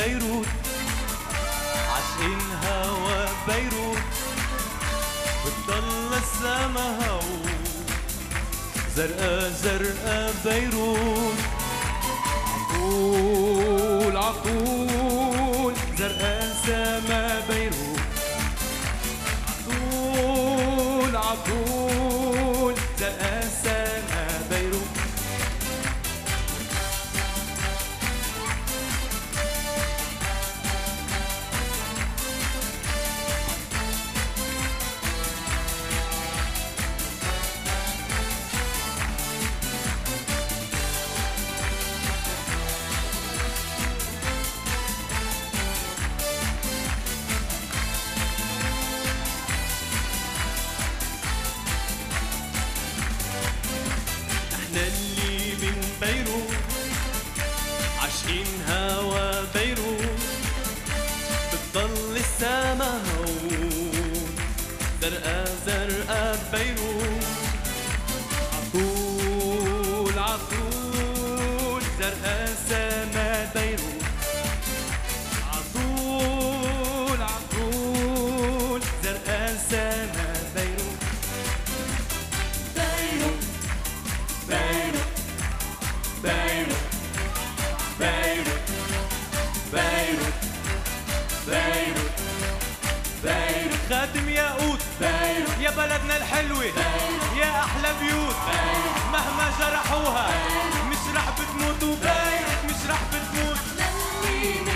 بيروت، عاشقين هوا بيروت، بتضل السما هوا زرقا زرقا بيروت، عطول عطول زرقا سما بيروت، عطول عطول زرقا سما بيروت. اللي من بيروت عاشقين هوا بيروت، بتضل السما هون زرقا زرقا بيروت، عطول عطول زرقا سما بيروت، عطول عطول زرقا سما بيروت. بيروت بيروت بيروت بيروت بيروت بيروت خاتم ياقوت بيروت، يا بلدنا الحلوة يا أحلى بيوت، مهما جرحوها مش رح بتموت، وبيروت مش رح بتموت.